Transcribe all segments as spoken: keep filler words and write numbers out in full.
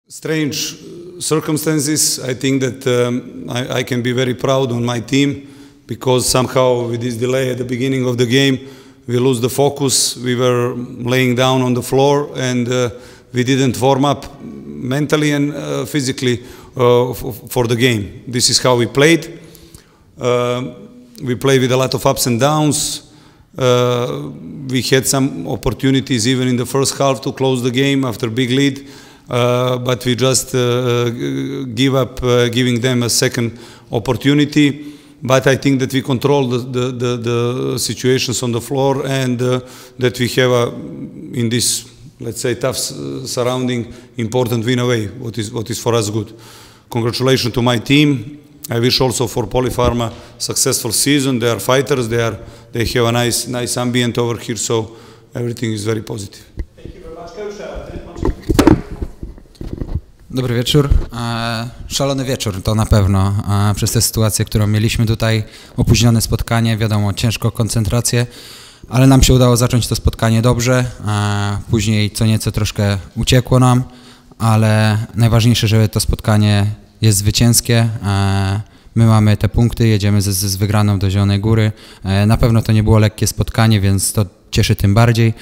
Strange circumstances. I think that um, I, I can be very proud on my team because somehow with this delay at the beginning of the game, we lose the focus. We were laying down on the floor and uh, we didn't warm up mentally and uh, physically uh, for the game. This is how we played. Uh, we played with a lot of ups and downs. Uh, we had some opportunities even in the first half to close the game after big lead. Uh, but we just uh, give up uh, giving them a second opportunity. But I think that we control the, the, the, the situations on the floor and uh, that we have, a, in this, let's say, tough surrounding, important win away, what is, what is for us good. Congratulations to my team. I wish also for Polypharma successful season. They are fighters. They, are, they have a nice, nice ambient over here, so everything is very positive. Thank you very much, Coach. Dobry wieczór. Szalony wieczór to na pewno przez tę sytuację, którą mieliśmy tutaj, opóźnione spotkanie, wiadomo, ciężko koncentrację, ale nam się udało zacząć to spotkanie dobrze, później co nieco troszkę uciekło nam, ale najważniejsze, że to spotkanie jest zwycięskie. My mamy te punkty, jedziemy z, z wygraną do Zielonej Góry. Na pewno to nie było lekkie spotkanie, więc to cieszy tym bardziej.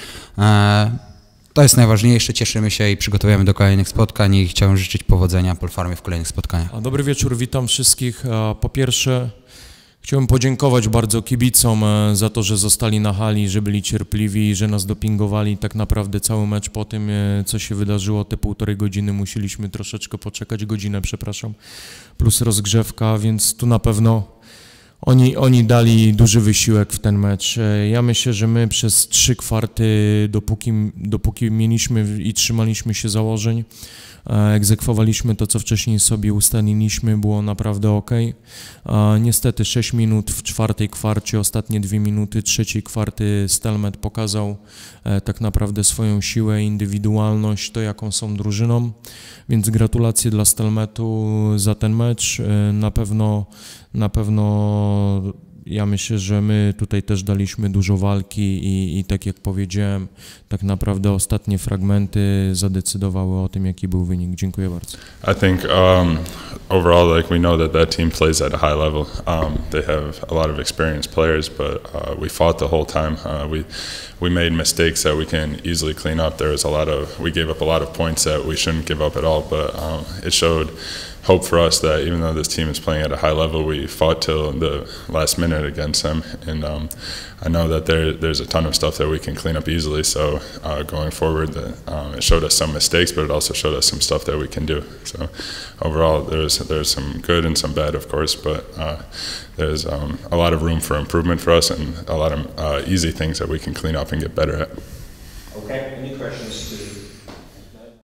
To jest najważniejsze, cieszymy się i przygotowujemy do kolejnych spotkań i chciałem życzyć powodzenia Polypharmie w kolejnych spotkaniach. Dobry wieczór, witam wszystkich. Po pierwsze chciałem podziękować bardzo kibicom za to, że zostali na hali, że byli cierpliwi, że nas dopingowali. Tak naprawdę cały mecz po tym, co się wydarzyło, te półtorej godziny musieliśmy troszeczkę poczekać, godzinę, przepraszam, plus rozgrzewka, więc tu na pewno Oni, oni dali duży wysiłek w ten mecz. Ja myślę, że my przez trzy kwarty, dopóki, dopóki mieliśmy i trzymaliśmy się założeń, egzekwowaliśmy to, co wcześniej sobie ustaliliśmy, było naprawdę ok. Niestety sześć minut w czwartej kwarcie, ostatnie dwie minuty trzeciej kwarty Stelmet pokazał tak naprawdę swoją siłę, indywidualność, to jaką są drużyną, więc gratulacje dla Stelmetu za ten mecz. Na pewno, na pewno ja myślę, że my tutaj też daliśmy dużo walki i, i tak jak powiedziałem, tak naprawdę ostatnie fragmenty zadecydowały o tym, jaki był wynik. Dziękuję bardzo. I think um, overall, like we know that that team plays at a high level. Um, they have a lot of experienced players, but uh, we fought the whole time. Uh, we we made mistakes that we can easily clean up. There was a lot of we gave up a lot of points that we shouldn't give up at all, but um, it showed hope for us that even though this team is playing at a high level, we fought till the last minute against them, and um, I know that there there's a ton of stuff that we can clean up easily. So uh, going forward, the, um, it showed us some mistakes, but it also showed us some stuff that we can do. So overall, there's there's some good and some bad, of course, but uh, there's um, a lot of room for improvement for us, and a lot of uh, easy things that we can clean up and get better at. Okay. Any questions to